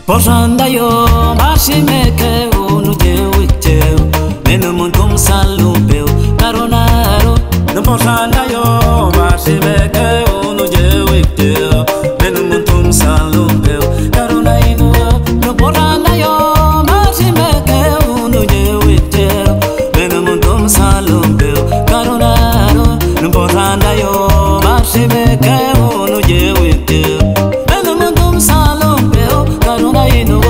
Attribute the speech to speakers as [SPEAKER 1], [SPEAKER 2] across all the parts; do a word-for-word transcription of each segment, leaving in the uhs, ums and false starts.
[SPEAKER 1] Porrandayo mashimeke unu jewiteu menu muntum salupeu karonaro no porrandayo mashimeke unu jewiteu menu muntum salupeu karonaino no porrandayo mashimeke unu jewiteu menu muntum salupeu karonaro no porrandayo mashimeke unu jewiteu menu muntum salupeu karonaino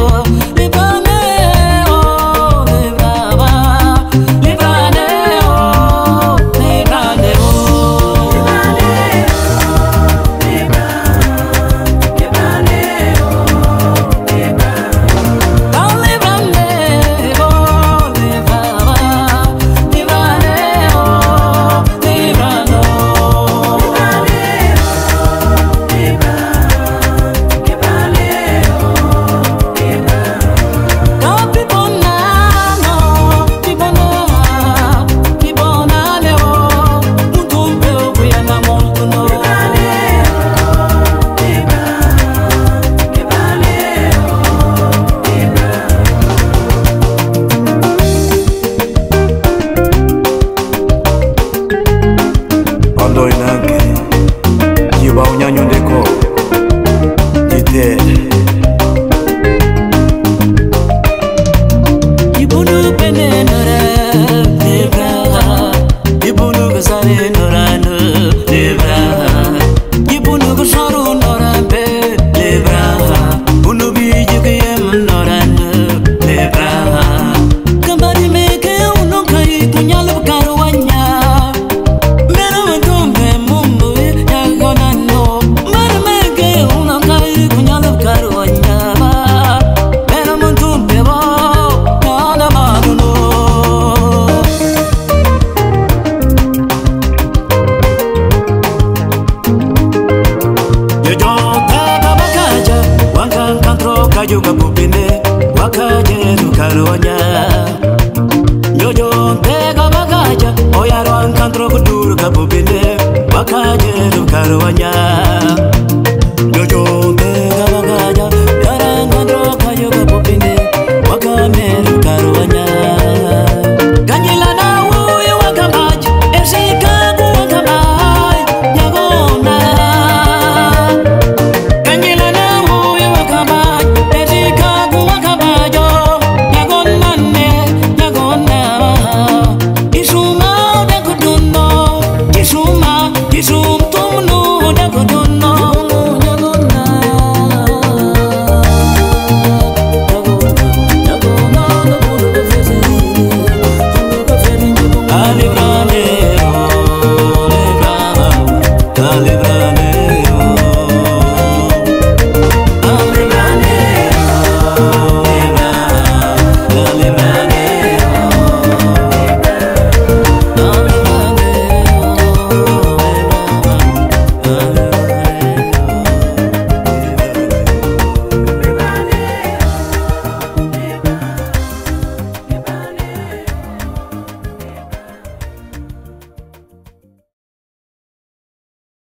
[SPEAKER 1] Juga bubine wakaje tukaronya Jojo tega bagaja oyaro ankantro kudur kabubine wakaje tukaronya Jojo